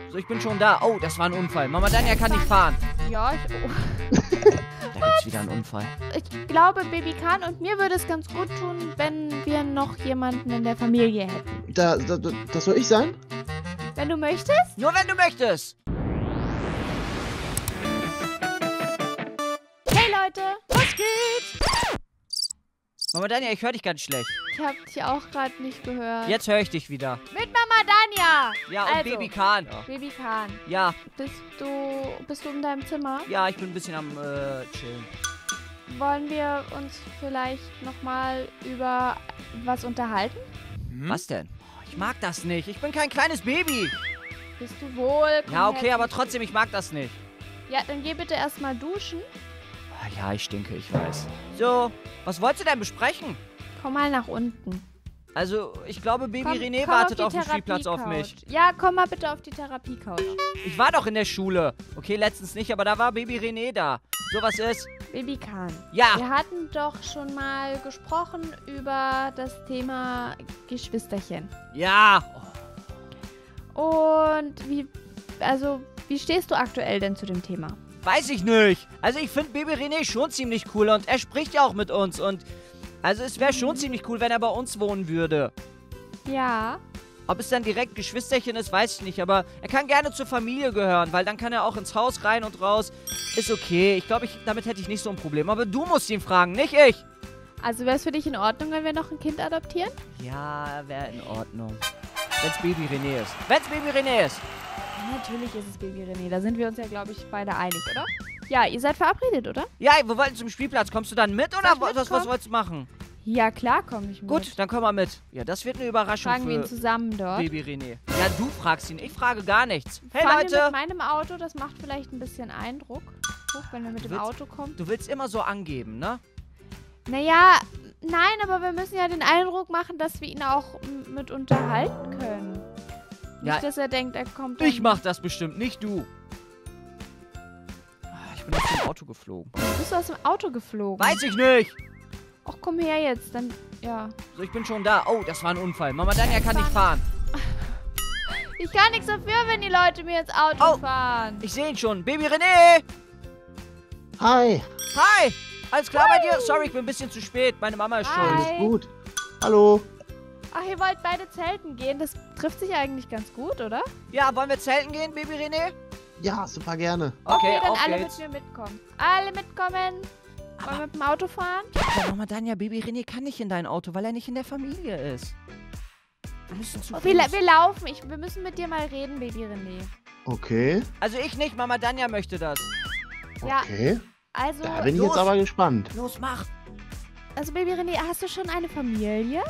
So, ich bin schon da. Oh, das war ein Unfall. Mama Danja kann nicht fahren. Ja, Da gibt's wieder einen Unfall. ich glaube, Baby Kahn und mir würde es ganz gut tun, wenn wir noch jemanden in der Familie hätten. Das soll ich sein? Wenn du möchtest? Nur wenn du möchtest. Hey Leute, was geht? Mama Danja, ich höre dich ganz schlecht. Ich habe dich auch gerade nicht gehört. Jetzt höre ich dich wieder. Mit Mama Danja! Ja, und Also, Baby Kahn. Baby Kahn, Ja, bist du in deinem Zimmer? ja, ich bin ein bisschen am chillen. Wollen wir uns vielleicht nochmal über was unterhalten? Was denn? Oh, ich mag das nicht. Ich bin kein kleines Baby. Bist du wohl? Komm Ja, okay, her. aber trotzdem, ich mag das nicht. Ja, dann geh bitte erstmal duschen. Ah, ja, ich stinke, ich weiß. So, was wolltest du denn besprechen? Komm mal nach unten. Also, ich glaube, Baby Komm, René komm wartet die auf dem Spielplatz auf mich. Therapiecouch. Ja, komm mal bitte auf die Therapiecouch. Ich war doch in der Schule. Okay, letztens nicht, aber da war Baby René da. So, was ist? Baby Kahn. Ja. Wir hatten doch schon mal gesprochen über das Thema Geschwisterchen. Ja. Und wie stehst du aktuell denn zu dem Thema? Weiß ich nicht. Also, ich finde Baby René schon ziemlich cool und er spricht ja auch mit uns und... Also, es wäre schon ziemlich cool, wenn er bei uns wohnen würde. Ja. Ob es dann direkt Geschwisterchen ist, weiß ich nicht, aber er kann gerne zur Familie gehören, weil dann kann er auch ins Haus rein und raus. Ist okay. Ich glaube, damit hätte ich nicht so ein Problem. Aber du musst ihn fragen, nicht ich. Also wäre es für dich in Ordnung, wenn wir noch ein Kind adoptieren? Ja, wäre in Ordnung. Wenn's Baby René ist. Wenn's Baby René ist. Ja, natürlich ist es Baby René. Da sind wir uns ja, glaube ich, beide einig, oder? Ja, ihr seid verabredet, oder? Ja, wir wollten zum Spielplatz. Kommst du dann mit oder Soll ich was mitkommen? wolltest du machen? Ja, klar komme ich mit. Gut, dann komm mal mit. Ja, das wird eine Überraschung Fragen wir ihn für zusammen dort. Baby René. Ja, du fragst ihn. Ich frage gar nichts. Hey, Fahren wir Leute. mit meinem Auto, das macht vielleicht ein bisschen Eindruck. Huch, wenn wir mit dem willst- Auto kommen. Du willst immer so angeben, ne? Naja, nein, aber wir müssen ja den Eindruck machen, dass wir ihn auch mit unterhalten können. Ja, Nicht, dass er denkt, er kommt ich mach das bestimmt, nicht du. Ah, ich bin aus dem Auto geflogen. Bist du aus dem Auto geflogen? Weiß ich nicht. Ach, komm her jetzt, dann, ja. So, ich bin schon da. Oh, das war ein Unfall. Mama Danja kann nicht fahren. Ich kann nichts dafür, wenn die Leute mir ins Auto Oh. fahren. Ich sehe ihn schon. Baby René. Hi. Hi. Alles klar bei dir? Sorry, ich bin ein bisschen zu spät. Meine Mama ist Hi. schuld. Alles gut. Hallo. Ach, ihr wollt beide zelten gehen? Das trifft sich eigentlich ganz gut, oder? Ja, wollen wir zelten gehen, Baby René? Ja, super gerne. Okay, dann auf alle geht's. mit mir mitkommen. Alle mitkommen. Wollen wir mit dem Auto fahren? Aber Mama Danja, Baby René kann nicht in dein Auto, weil er nicht in der Familie ist. Wir müssen zu Oh, Fuß. wir laufen. Wir müssen mit dir mal reden, Baby René. Okay. Also ich nicht, Mama Danja möchte das. Ja, Okay. also, Da bin ich los. jetzt aber gespannt. Los, mach. also Baby René, hast du schon eine Familie?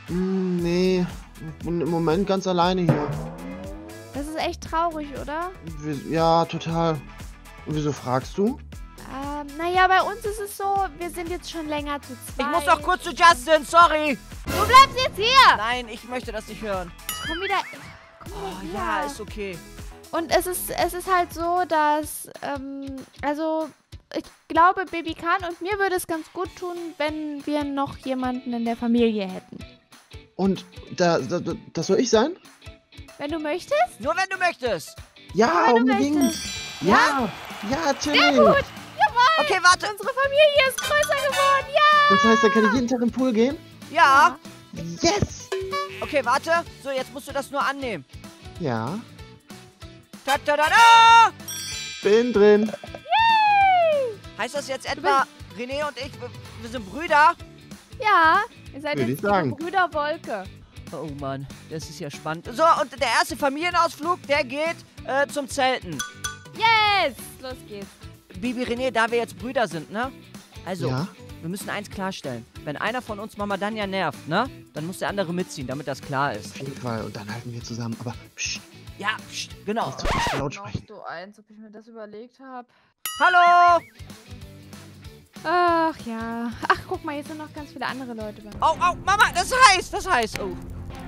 Nee. Ich bin im Moment ganz alleine hier. Das ist echt traurig, oder? Ja, total. Und wieso fragst du? Naja, bei uns ist es so, wir sind jetzt schon länger zu zweit. Ich muss noch kurz zu Justin, sorry. Du bleibst jetzt hier! Nein, ich möchte das nicht hören. Komm wieder Oh, hier. ja, ist okay. Und es ist halt so, dass, also, ich glaube, Baby Kahn und mir würde es ganz gut tun, wenn wir noch jemanden in der Familie hätten. Und das soll ich sein? Wenn du möchtest? Nur wenn du möchtest. Ja, Wenn du unbedingt. möchtest. Ja, ja, Tilly. Sehr gut! Jawohl! Okay, warte. Unsere Familie ist größer geworden, ja! Das heißt, da kann ich jeden Tag im Pool gehen? Ja. Yes! Okay, warte. So, jetzt musst du das nur annehmen. Ja, Ta -ta -da -da! bin drin. Yay! Heißt das jetzt etwa, René und ich, wir sind Brüder? Ja, ihr seid Würde jetzt ich sagen. Brüder Wolke. Oh Mann, das ist ja spannend. So, und der erste Familienausflug, der geht zum Zelten. Yes! Los geht's. Baby René, da wir jetzt Brüder sind, ne? Also, Ja? wir müssen eins klarstellen. Wenn einer von uns Mama Danja nervt, ne? Dann muss der andere mitziehen, damit das klar ist. Auf jeden Fall. Und dann halten wir zusammen. Aber psst, Ja, pst, genau. nicht zu viel laut sprechen. du eins, ob ich mir das überlegt habe. Hallo! Ach ja. Ach, guck mal, jetzt sind noch ganz viele andere Leute bei mir. Oh, oh, Mama, das ist heiß, das ist heiß. Oh.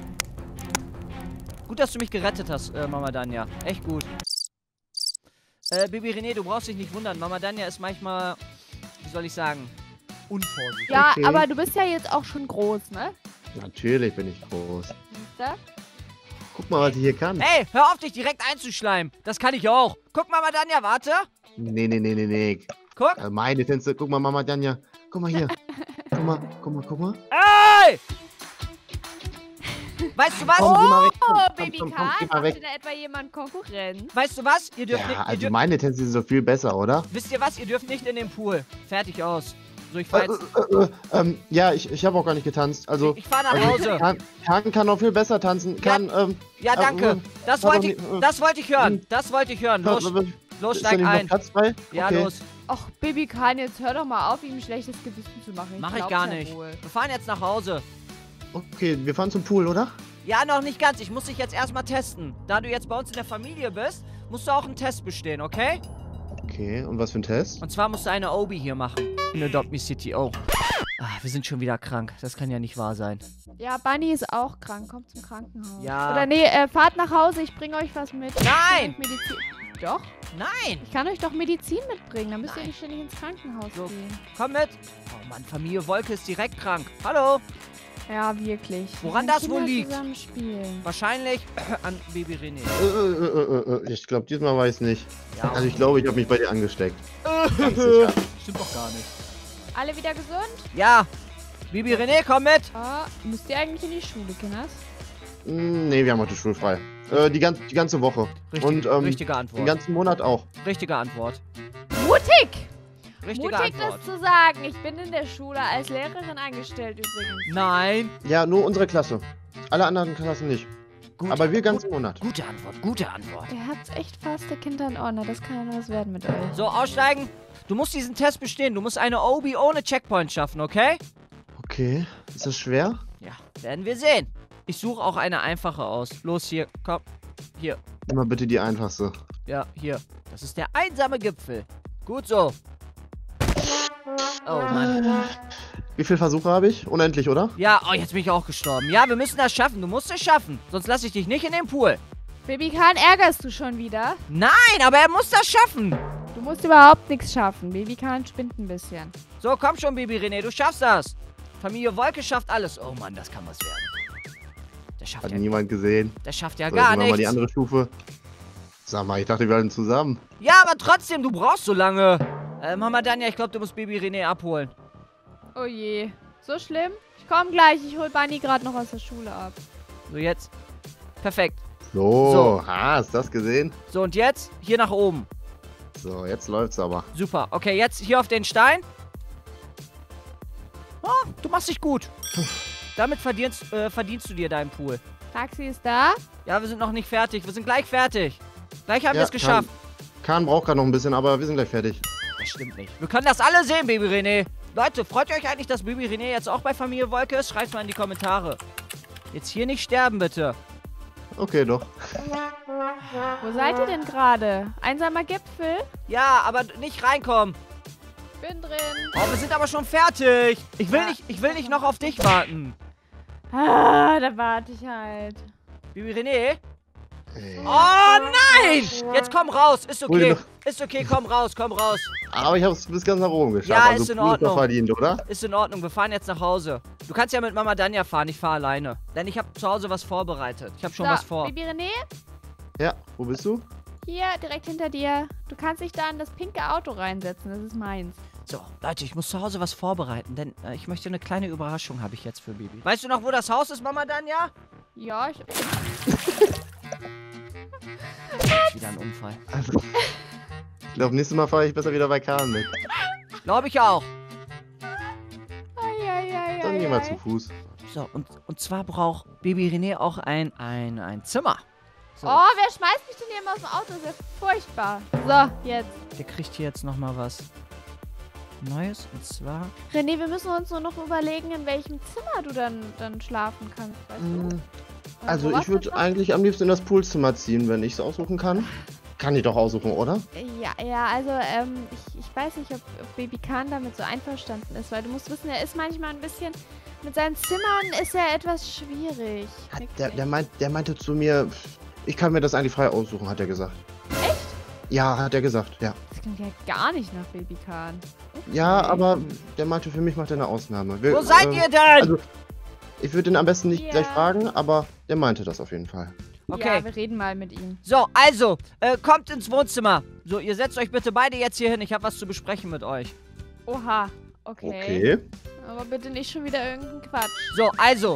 Gut, dass du mich gerettet hast, Mama Danja. Echt gut. Baby René, du brauchst dich nicht wundern. Mama Danja ist manchmal, wie soll ich sagen, unvorsichtig. Ja, Okay. aber du bist ja jetzt auch schon groß, ne? Natürlich bin ich groß. Siehste? Guck mal, was ich hier kann. Hey, hör auf, dich direkt einzuschleimen. Das kann ich auch. Guck mal, Madanja, warte. Nee. Guck. Meine Tänze. Guck mal, Mama Danja. Guck mal hier. Guck mal. Ey! Weißt du was? Komm, geh mal weg. Oh, Komm, Baby geh Karl, mal macht weg. dir da etwa jemand Konkurrenz? Weißt du was? Ihr dürft Ja, nicht... Ihr also dürft, meine Tänze sind so viel besser, oder? wisst ihr was? Ihr dürft nicht in den Pool. Fertig aus. So, ich fahr jetzt... Ja, ich habe auch gar nicht getanzt. Also, Ich fahr nach Hause. kann noch viel besser tanzen. Ja, danke. Das wollte ich hören. Das wollte ich hören. Los, ist da steig nicht noch ein. Platz frei? Ja, Okay. los. Och, Baby Karl, jetzt hör doch mal auf, ihm ein schlechtes Gewissen zu machen. Mach ich glaub's gar ja nicht. wohl. Wir fahren jetzt nach Hause. Okay, wir fahren zum Pool, oder? Ja, noch nicht ganz. Ich muss dich jetzt erstmal testen. Da du jetzt bei uns in der Familie bist, musst du auch einen Test bestehen, okay? Okay, und was für ein Test? Und zwar musst du eine Obi hier machen. In Adopt Me City. Oh. Wir sind schon wieder krank. Das kann ja nicht wahr sein. Ja, Bunny ist auch krank. Kommt zum Krankenhaus. Ja. Oder nee, fahrt nach Hause. Ich bringe euch was mit. Nein! Ich bring euch Medizin. Doch? Nein! Ich kann euch doch Medizin mitbringen. Dann müsst ihr Nein. nicht ständig ins Krankenhaus So. gehen. Komm mit. Oh Mann, Familie Wolke ist direkt krank. Hallo? Ja, wirklich. Woran Wenn das wohl Kinder liegt? zusammen spielen. Wahrscheinlich an Baby René. Ich glaube, diesmal weiß ich nicht. Ja, Also ich glaube, ich habe mich bei dir angesteckt. Ganz sicher. stimmt doch gar nicht. Alle wieder gesund? Ja. Baby René, komm mit. Müsst ihr eigentlich in die Schule, Kinders? Nee, wir haben heute schulfrei. Die ganze Woche. Und Richtige den Antwort. ganzen Monat auch. Richtige Antwort. Mutig! Richtige Mutig, Antwort. das zu sagen. Ich bin in der Schule als Lehrerin angestellt übrigens. Nein. Ja, nur unsere Klasse. Alle anderen Klassen nicht. Gute, Aber wir ganzen Monat. Gute Antwort, gute Antwort. Ihr habt echt fast der Kinder in Ordnung. Das kann ja nur was werden mit euch. So, aussteigen. Du musst diesen Test bestehen. Du musst eine Obi ohne Checkpoint schaffen, okay? Okay. Ist das schwer? Ja, werden wir sehen. Ich suche auch eine einfache aus. Los, hier, komm. Hier. Immer bitte die einfachste. Ja, hier. Das ist der einsame Gipfel. Gut so. Oh Mann. Wie viele Versuche habe ich? Unendlich, oder? Ja, oh, jetzt bin ich auch gestorben. Ja, wir müssen das schaffen. Du musst es schaffen. Sonst lasse ich dich nicht in den Pool. Baby Kahn, ärgerst du schon wieder? Nein, aber er muss das schaffen. Du musst überhaupt nichts schaffen. Baby Kahn spinnt ein bisschen. So, komm schon, Baby René. Du schaffst das. Familie Wolke schafft alles. Oh Mann, das kann was werden. Der schafft Hat ja, niemand gesehen. der schafft ja So, gar jetzt machen wir mal die nichts. andere Stufe. Sag mal, ich dachte, wir halten zusammen. Ja, aber trotzdem, du brauchst so lange. Mama Danja, ich glaube, du musst Baby René abholen. Oh je. So schlimm? Ich komm gleich. Ich hol Bunny gerade noch aus der Schule ab. So, jetzt. Perfekt. So, hast du das gesehen? So, und jetzt hier nach oben. So, jetzt läuft's aber. Super. Okay, jetzt hier auf den Stein. Oh, du machst dich gut. Damit verdienst du dir deinen Pool. Taxi ist da. Ja, wir sind noch nicht fertig. Wir sind gleich fertig. Gleich haben wir Ja, es geschafft. Kahn braucht gerade noch ein bisschen, aber wir sind gleich fertig. Das stimmt nicht. Wir können das alle sehen, Baby René. Leute, freut ihr euch eigentlich, dass Baby René jetzt auch bei Familie Wolke ist? Schreibt mal in die Kommentare. Jetzt hier nicht sterben, bitte. Okay, doch. Wo seid ihr denn gerade? Einsamer Gipfel? Ja, aber nicht reinkommen. Bin drin. Oh, wir sind aber schon fertig. Ich will nicht noch auf dich warten. Da warte ich halt. Baby René? Ey. Oh nein! Jetzt komm raus. Ist Hol ihn okay. Ist okay, komm raus, komm raus. Aber ich hab's bis ganz nach oben geschafft. Ja, also ist in Pool Ordnung. doch verdient, oder? Ist in Ordnung, wir fahren jetzt nach Hause. Du kannst ja mit Mama Danja fahren, ich fahre alleine. Denn ich habe zu Hause was vorbereitet. Ich habe schon was vor. Baby René, Ja, wo bist du? hier direkt hinter dir. Du kannst dich da in das pinke Auto reinsetzen. Das ist meins. So, Leute, ich muss zu Hause was vorbereiten, denn ich möchte eine kleine Überraschung habe ich jetzt für Baby. Weißt du noch, wo das Haus ist, Mama Danja? Ja, ich... Ist wieder ein Unfall. Also, ich glaube, nächstes Mal fahre ich besser wieder bei Kahn mit. Glaube ich auch. Dann gehen wir zu Fuß. So, und zwar braucht Baby René auch ein Zimmer. So, Oh, wer schmeißt mich denn hier immer aus dem Auto? Das ist ja furchtbar. So, jetzt. der kriegt hier jetzt nochmal was Neues. Und zwar... René, wir müssen uns nur noch überlegen, in welchem Zimmer du dann schlafen kannst, weißt du? Also Wo warst ich du würde schon? eigentlich am liebsten in das Poolzimmer ziehen, wenn ich es aussuchen kann. Kann ich doch aussuchen, oder? Ja, also, ich weiß nicht, ob Baby Kahn damit so einverstanden ist, weil du musst wissen, er ist manchmal ein bisschen, mit seinen Zimmern ist er etwas schwierig. Der meinte zu mir, ich kann mir das eigentlich frei aussuchen, hat er gesagt. Echt? Ja, hat er gesagt, ja. Das klingt ja gar nicht nach Baby Kahn. Ja, aber der meinte, für mich macht er eine Ausnahme. Wo seid ihr denn? Also, ich würde ihn am besten nicht Ja. gleich fragen, aber der meinte das auf jeden Fall. Okay. Ja, wir reden mal mit ihm. So, also, kommt ins Wohnzimmer. So, ihr setzt euch bitte beide jetzt hier hin. Ich habe was zu besprechen mit euch. Oha, okay. Okay. Aber bitte nicht schon wieder irgendein Quatsch. So, also,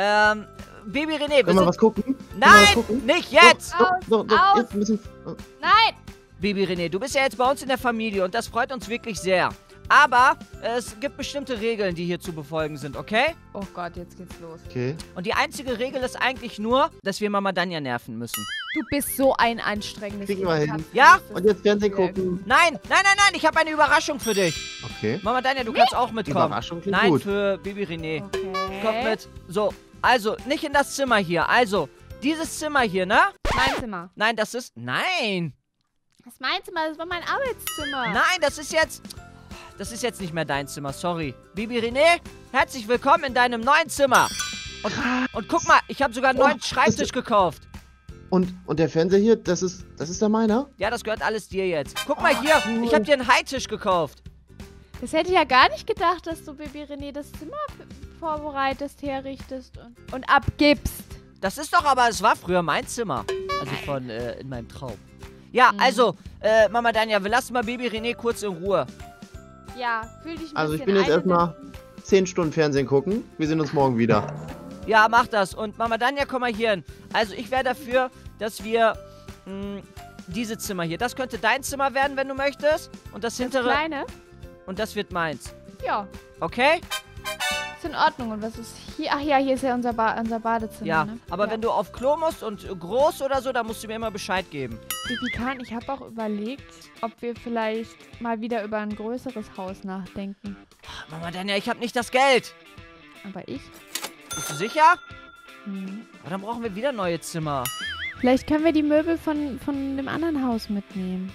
Baby René, wir Können wir sind... was gucken? Können wir Nein, was gucken? nicht jetzt! Doch, Aus. jetzt ein bisschen. Nein! Baby René, du bist ja jetzt bei uns in der Familie und das freut uns wirklich sehr. Aber es gibt bestimmte Regeln, die hier zu befolgen sind, okay? Oh Gott, jetzt geht's los. Okay. Und die einzige Regel ist eigentlich nur, dass wir Mama Danja nerven müssen. Du bist so ein anstrengendes Kriegen wir Kind, hin. Schatz. Ja? Du bist Und jetzt Fernsehen sehr gucken. Nein, nein, nein, nein, ich habe eine Überraschung für dich. Okay. Mama Danja, du kannst auch mitkommen. Überraschung klingt Nein, gut. für Baby René. Okay. Kommt mit. So, also, nicht in das Zimmer hier. Also, dieses Zimmer hier, ne? Mein Zimmer. Nein, das ist... Nein! Das ist mein Zimmer, das war mein Arbeitszimmer. Nein, das ist jetzt... Das ist jetzt nicht mehr dein Zimmer, sorry. Baby René, herzlich willkommen in deinem neuen Zimmer. Und guck mal, ich habe sogar einen neuen Schreibtisch gekauft. Und der Fernseher hier, das ist der meiner? Ja, das gehört alles dir jetzt. Guck mal hier, ich habe dir einen High-Tisch gekauft. Das hätte ich ja gar nicht gedacht, dass du Baby René das Zimmer vorbereitest, herrichtest und abgibst. Das ist doch aber, es war früher mein Zimmer. Also von, in meinem Traum. Ja, also, Mama Danja, wir lassen mal Baby René kurz in Ruhe. Ja, fühl dich ein Also ich bisschen bin jetzt erstmal eingesetzt. 10 Stunden Fernsehen gucken. Wir sehen uns morgen wieder. Ja, mach das. Und Mama Danja, komm mal hier hin. Also ich wäre dafür, dass wir diese Zimmer hier, das könnte dein Zimmer werden, wenn du möchtest. Und das Das hintere, Kleine? und das wird meins. Ja, Okay? ist in Ordnung. Und was ist hier? Ach ja, hier ist ja unser Badezimmer, Ja, ne? aber ja. wenn du auf Klo musst und groß oder so, dann musst du mir immer Bescheid geben. Baby Kahn, ich habe auch überlegt, ob wir vielleicht mal wieder über ein größeres Haus nachdenken. Mama Danja, ich habe nicht das Geld. Aber ich? Bist du sicher? Hm. Aber dann brauchen wir wieder neue Zimmer. Vielleicht können wir die Möbel von dem anderen Haus mitnehmen.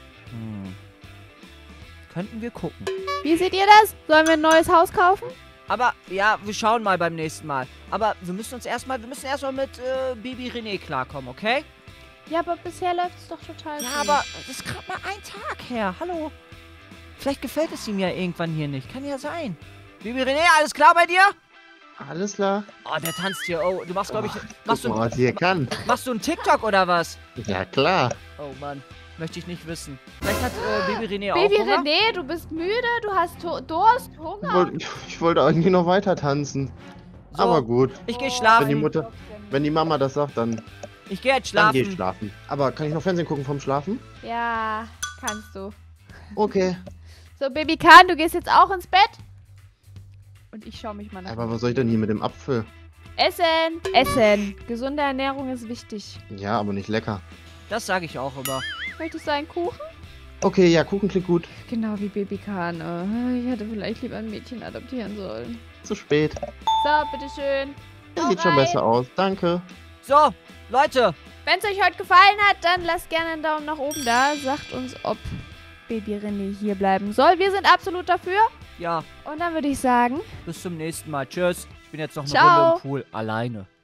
Könnten wir gucken. Wie seht ihr das? Sollen wir ein neues Haus kaufen? Aber, ja, wir schauen mal beim nächsten Mal. Aber wir müssen erstmal mit Baby René klarkommen, okay? Ja, aber bisher läuft es doch total Ja, gut. aber das ist gerade mal ein Tag her. Hallo? Vielleicht gefällt es ihm ja irgendwann hier nicht. Kann ja sein. Baby René, alles klar bei dir? Alles klar. Oh, der tanzt hier. Oh, du machst, glaube ich... Guck mal, was hier kann. Machst du einen TikTok oder was? Ja, klar. Oh, Mann. Möchte ich nicht wissen. Vielleicht hat Baby René auch Baby Hunger? René, du bist müde, du hast Durst, Hunger. Ich wollte eigentlich noch weiter tanzen. So, Aber gut. ich gehe Wenn die schlafen. Mutter, wenn die Mama das sagt, dann Ich gehe jetzt gehe ich schlafen. schlafen. Aber kann ich noch Fernsehen gucken vom Schlafen? Ja, kannst du. Okay. So, Baby Kahn, du gehst jetzt auch ins Bett? Und ich schaue mich mal nach. Aber was soll ich denn hier mit dem Apfel? Essen! Essen! Gesunde Ernährung ist wichtig. Ja, aber nicht lecker. Das sage ich auch immer. Möchtest du einen Kuchen? Okay, ja, Kuchen klingt gut. Genau wie Baby Kahn. Ich hätte vielleicht lieber ein Mädchen adoptieren sollen. Zu spät. So, bitteschön. Das sieht schon besser aus. Danke. So, Leute. Wenn es euch heute gefallen hat, dann lasst gerne einen Daumen nach oben da. Sagt uns, ob Baby René hier bleiben soll. Wir sind absolut dafür. Ja, Und dann würde ich sagen, bis zum nächsten Mal. Tschüss. Ich bin jetzt noch eine Ciao. Runde im Pool. Alleine.